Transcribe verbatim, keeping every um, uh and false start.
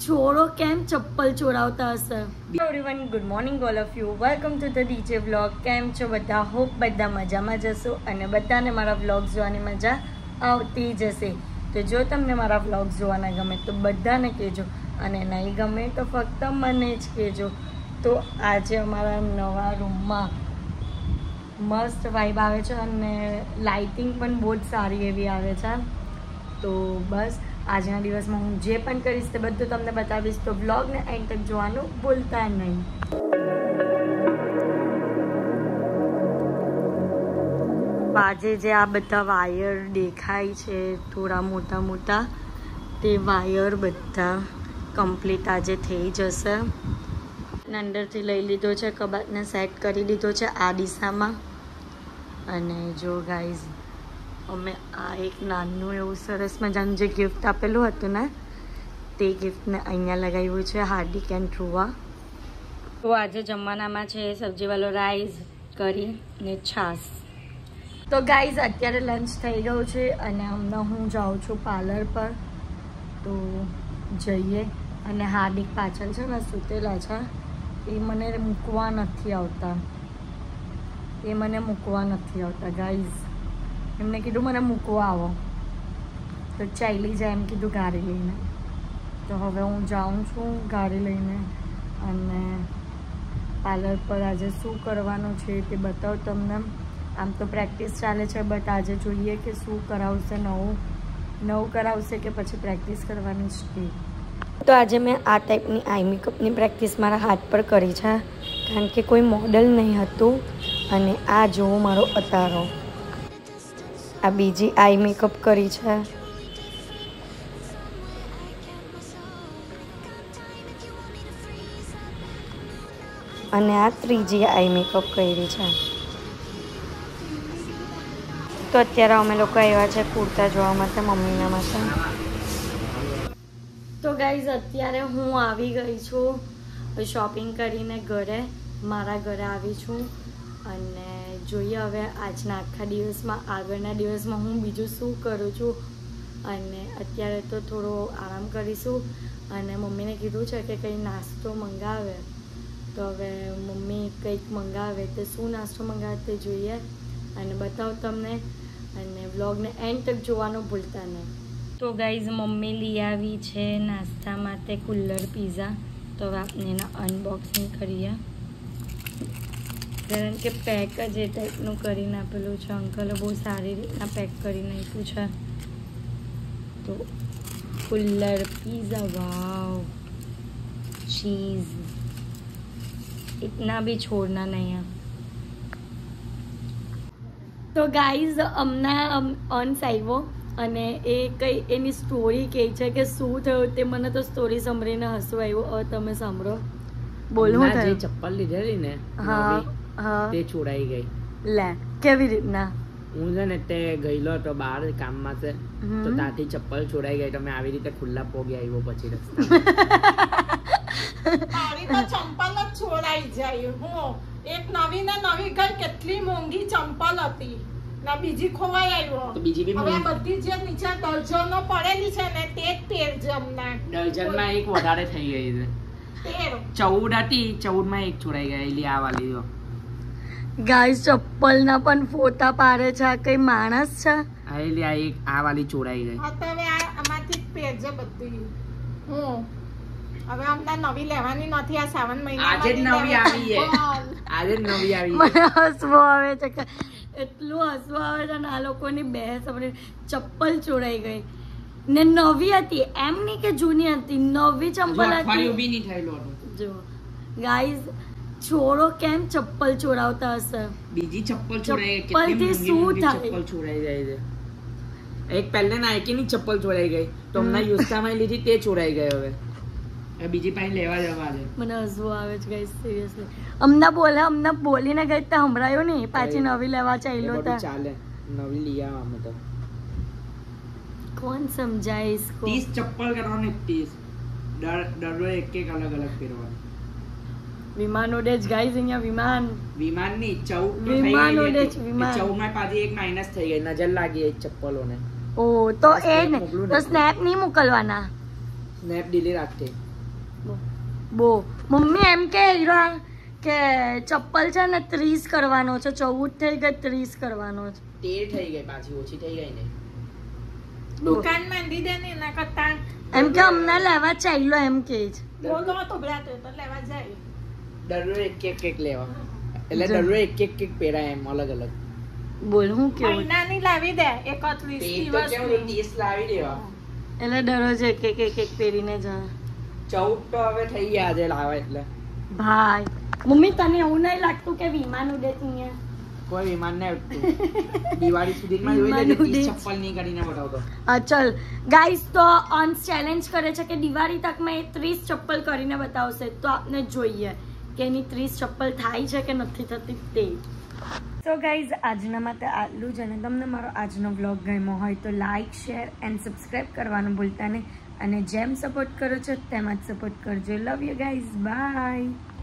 ચોરો કેમ ચપ્પલ ચોરાવતા હશે. Everyone, good morning all of you. Welcome to the DJ vlog. કેમ છો બધા? હોપ બધા મજામાં જશો અને બધાને મારા વ્લોગ જોવાની મજા આવતી જશે. તો જો તમને મારા વ્લોગ જોવાના ગમે તો બધાને કહેજો અને નહીં ગમે તો ફક્ત મને જ કહેજો. તો આજે અમારા નવા રૂમમાં મસ્ત વાઇબ આવે છે અને લાઇટિંગ પણ બહુ જ સારી એવી આવે છે. તો બસ આજના દિવસમાં હું જે પણ કરીશ તે બધું તમને બતાવીશ. તો વ્લોગને એન્ડ તક જોવાનું ભૂલતા નહીં. આજે જે આ બધા વાયર દેખાય છે થોડા મોટા મોટા, તે વાયર બધા કમ્પ્લીટ આજે થઈ જશે. અંદરથી લઈ લીધો છે, કબાટને સેટ કરી દીધો છે આ દિશામાં. અને જો ગાઈઝ, અમે આ એક નાનું એવું સરસ મજાનું જે ગિફ્ટ આપેલું હતું ને, તે ગિફ્ટને અહીંયા લગાવ્યું છે હાર્દિક એન્ડ ધ્રુવા. તો આજે જમવાનામાં છે સબ્જીવાળો રાઈસ, કરી ને છાશ. તો ગાઈઝ, અત્યારે લંચ થઈ ગયું છે અને હમણાં હું જાઉં છું પાર્લર પર. તો જઈએ. અને હાર્દિક પાછળ છે ને સૂતેલા છે, એ મને મૂકવા નથી આવતા એ મને મૂકવા નથી આવતા ગાઈઝ. એમને કીધું મને મૂકવા આવો તો ચાલી જાય એમ કીધું ગાડી લઈને. તો હવે હું જાઉં છું ગાડી લઈને અને પાર્લર પર આજે શું કરવાનું છે તે બતાવું તમને. આમ તો પ્રેક્ટિસ ચાલે છે, બટ આજે જોઈએ કે શું કરાવશે, નવું નવું કરાવશે કે પછી પ્રેક્ટિસ કરવાની જ છે. તો આજે મેં આ ટાઈપની આઈ મેકઅપની પ્રેક્ટિસ મારા હાથ પર કરી છે, કારણ કે કોઈ મોડલ નહીં હતું. અને આ જોવો મારો અતારો, આ બીજી આઈ મેકઅપ કરી છે. અને આ ત્રીજી આઈ મેકઅપ કરી છે. તો અત્યારે અમે લોકો આવ્યા છે કુર્તા જોવા માટે મમ્મીના માટે. તો ગાઈઝ, અત્યારે હું આવી ગઈ છું શોપિંગ કરીને ઘરે, મારા ઘરે આવી છું. અને જોઈએ હવે આજના આખા દિવસમાં, આગળના દિવસમાં હું બીજું શું કરું છું. અને અત્યારે તો થોડો આરામ કરીશું. અને મમ્મીને કીધું છે કે કંઈ નાસ્તો મંગાવે, તો હવે મમ્મી કંઈક મંગાવે તો શું નાસ્તો મંગાવે તે જોઈએ અને બતાવું તમને. અને વ્લોગને એન્ડ તક જોવાનું ભૂલતા નહીં. તો ગાઈઝ, મમ્મી લઈ આવી છે નાસ્તા માટે કુલ્લર પીઝા. તો હવે આપણે એના અનબોક્સિંગ કરીએ, કારણ કે પેક જ એ ટાઈપનું કરીને આપેલું છે. અંકલે બહુ સારી રીતના પેક કરીને આપ્યું છે. તો કુલ્લર પીઝા, વાવ, ચીઝ इतना भी छोड़ना नहीं है. તો ગાઈઝ, અમને અન્સ આવ્યો અને એ કઈ એની સ્ટોરી કહે છે કે શું થયું તે. મને તો સ્ટોરી સાંભળીને હસવું આવ્યું. હવે તમે સાંભળો. બોલો. જે ચપ્પલ લીધેલી ને, હા હા, તે છોડાઈ ગઈ. લે, કેવી રીતના? હું છે ને તે ગયેલો હતો બહાર કામમાં છે, તો ત્યાંથી ચપ્પલ છોડાઈ ગઈ. તમે આવી રીતે ખુલ્લા પોગે આવ્યો પછી રસ્તા મારી તો ચંપલ જ છોડાઈ જાય. હું એક નવી ને નવી ગઈ, કેટલી મોંઘી ચંપલ હતી ના બીજી ખોવાઈ આવ્યો. તો બીજી બી હવે બધી જે નીચે દર્જનો પડેલી છે ને તે જ તેર જમના દર્જનમાં એક વધારે થઈ ગઈ છે. તેર ચૌદ હતી, ચૌદ માં એક છોડાઈ ગયેલી. આ વાલી જો ગાઈસ, ચપ્પલ ના પણ ફોટા પાડે છે. આ કઈ માણસ છે? આ એલી આ એક આ વાલી છોડાઈ ગઈ. હા, તો હવે આ આમાંથી જ પહેરજે બધી. હું હવે અમને નવી લેવાની નથી. આ શ્રાવણ મહિના આજે જ નવી આવી છે. આજે જ નવી આવી. મને હસવું આવે છે કે એટલું હસવું આવે છે ને આ લોકોની બહેસ. આપણે ચપ્પલ ચોરાઈ ગઈ ને નવી હતી, એમ નહીં કે જૂની હતી, નવી ચપ્પલ હતી. બી નહીં થયેલો હતો. જો ગાઈઝ, ચોરો કેમ ચપ્પલ ચોરાવતા હશે? બીજી ચપ્પલ ચોરાઈ ગઈ. ચપ્પલથી શું થાય? ચપ્પલ ચોરાઈ જાય છે. એક પહેલે નાઇકી ની ચપ્પલ ચોરાઈ ગઈ, તો હમણાં યુસ્તામાં લીધી તે ચોરાઈ ગઈ. હવે બીજી પાસે લેવા જવા દે. મને હસવું આવે છે ગાઈસ, સિરિયસલી. અમને બોલે અમને બોલીને ગઈ તો સંભળાયો નહીં, પાછી નવી લેવા ચાલ્યો તો ચાલે. નવી લઈ આવા અમે તો. કોણ સમજાય इसको? ત્રીસ ચપ્પલ કરવાની, ત્રીસ દરરોજ એક એક અલગ અલગ પહેરવાની. વિમાન ઉડે જ ગાઈસ અહીંયા. વિમાન વિમાન ની ચૌદ વિમાન ઉડે છે. વિમાન ચૌદ માં પાછી એક માઇનસ થઈ ગઈ. નજર લાગી એ ચપ્પલોને. ઓ તો એ ને તો સ્નેપ નહીં મોકલવાના. સ્નેપ ડીલી રાખતે. બો મમ્મી એમ કે હીરા કે ચપ્પલ છે ને ત્રીસ કરવાનો છે, ચૌદ થઈ ગઈ ત્રીસ કરવાનો છે, તેર થઈ ગઈ પાછી ઓછી થઈ ગઈ ને. દુકાન માંડી દે ને એના કરતા એમ કે અમને લેવા ચાલ્યો એમ કે છે. બોલો તો બ્રાતો તો લેવા જાય. દરરોજ એક એક એક લેવા એટલે દરરોજ એક એક એક પહેરાય એમ અલગ અલગ. બોલ હું કેવું મહિનાની લાવી દે એકત્રીસ દિવસ ત્રીસ લાવી દેવા એટલે દરરોજ એક એક એક એક પહેરીને જા. ચૌદ તો હવે થઈ ગયા આજે લાવે એટલે. ભાઈ મમ્મી તને એવું નહીં લાગતું કે વિમાન ઉડે અહીંયા? કોઈ વિમાન નહીં ઉડતું. દિવાળી સુધીમાં જોઈ લેજે ત્રીસ ચપ્પલ નહીં કરીને બતાવતો. હા ચલ ગાઈસ, તો અંશ ચેલેન્જ કરે છે કે દિવાળી તકમાં એ ત્રીસ ચપ્પલ કરીને બતાવશે, તો આપને જોઈએ કે એની ત્રીસ ચપ્પલ થાય છે કે નથી થતી તે. તો ગાઈઝ આજના માટે આટલું જ, અને તમને મારો આજનો વ્લોગ ગમ્યો હોય તો લાઇક શેર એન્ડ સબસ્ક્રાઈબ કરવાનું ભૂલતા નહીં, અને જેમ સપોર્ટ કરો છો તેમ જ સપોર્ટ કરજો. Love you guys, by.